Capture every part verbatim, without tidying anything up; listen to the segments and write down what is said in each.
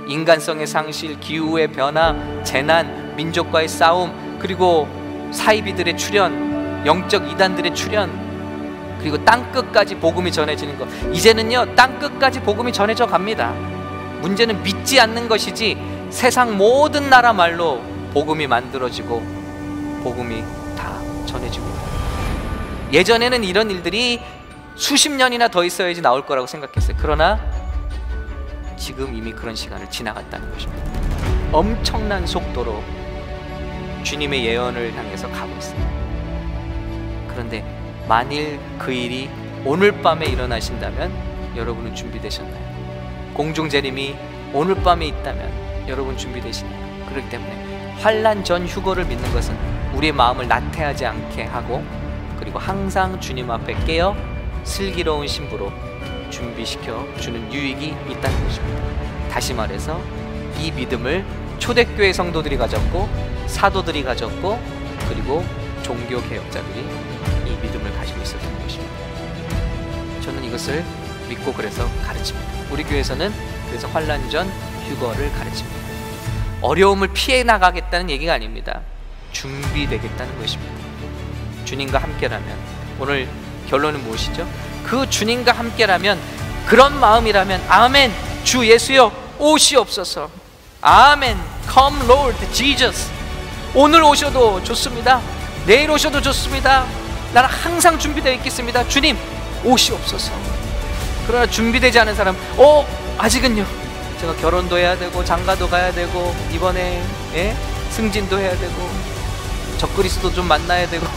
인간성의 상실, 기후의 변화, 재난, 민족과의 싸움, 그리고 사이비들의 출현, 영적 이단들의 출현, 그리고 땅끝까지 복음이 전해지는 것. 이제는요, 땅끝까지 복음이 전해져 갑니다. 문제는 믿지 않는 것이지 세상 모든 나라 말로 복음이 만들어지고 복음이 다 전해지고 있다. 예전에는 이런 일들이 수십 년이나 더 있어야지 나올 거라고 생각했어요. 그러나 지금 이미 그런 시간을 지나갔다는 것입니다. 엄청난 속도로 주님의 예언을 향해서 가고 있습니다. 그런데 만일 그 일이 오늘 밤에 일어나신다면 여러분은 준비되셨나요? 공중재림이 오늘 밤에 있다면 여러분 준비되시나요? 그렇기 때문에 환난 전 휴거를 믿는 것은 우리의 마음을 나태하지 않게 하고, 그리고 항상 주님 앞에 깨어 슬기로운 신부로 준비시켜 주는 유익이 있다는 것입니다. 다시 말해서 이 믿음을 초대교회 성도들이 가졌고, 사도들이 가졌고, 그리고 종교개혁자들이 이 믿음을 가지고 있었던 것입니다. 저는 이것을 믿고 그래서 가르칩니다. 우리 교회에서는 그래서 환난 전 휴거를 가르칩니다. 어려움을 피해 나가겠다는 얘기가 아닙니다. 준비되겠다는 것입니다. 주님과 함께라면, 오늘 결론은 무엇이죠? 그 주님과 함께라면, 그런 마음이라면 아멘, 주 예수여 오시옵소서. 아멘, come Lord Jesus. 오늘 오셔도 좋습니다. 내일 오셔도 좋습니다. 나는 항상 준비되어 있겠습니다. 주님 오시옵소서. 그러나 준비되지 않은 사람, 어? 아직은요, 제가 결혼도 해야 되고 장가도 가야 되고 이번에 예? 승진도 해야 되고 적그리스도 좀 만나야 되고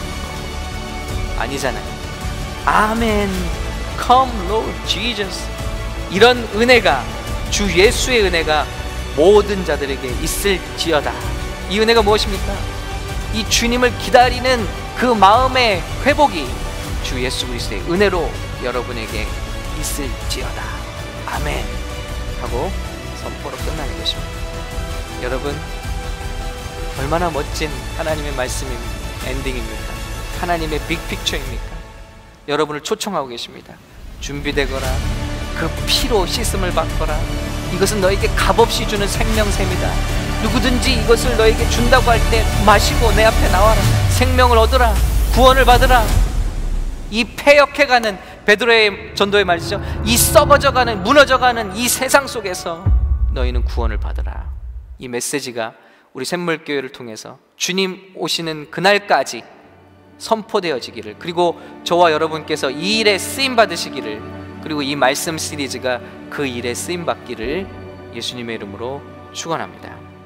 아니잖아요. 아멘, come Lord Jesus. 이런 은혜가, 주 예수의 은혜가 모든 자들에게 있을지어다. 이 은혜가 무엇입니까? 이 주님을 기다리는 그 마음의 회복이 주 예수 그리스도의 은혜로 여러분에게 있을지어다. 아멘 하고 선포로 끝나는 것입니다. 여러분, 얼마나 멋진 하나님의 말씀입니까? 엔딩입니까? 하나님의 빅픽처입니까? 여러분을 초청하고 계십니다. 준비되거라. 그 피로 씻음을 받거라. 이것은 너에게 값없이 주는 생명샘이다. 누구든지 이것을 너에게 준다고 할 때 마시고 내 앞에 나와라. 생명을 얻으라. 구원을 받으라. 이 폐역해가는 베드로의 전도의 말이죠. 이 썩어져가는, 무너져가는 이 세상 속에서 너희는 구원을 받으라. 이 메시지가 우리 샘물교회를 통해서 주님 오시는 그날까지 선포되어지기를, 그리고 저와 여러분께서 이 일에 쓰임 받으시기를, 그리고 이 말씀 시리즈가 그 일에 쓰임 받기를 예수님의 이름으로 축원합니다.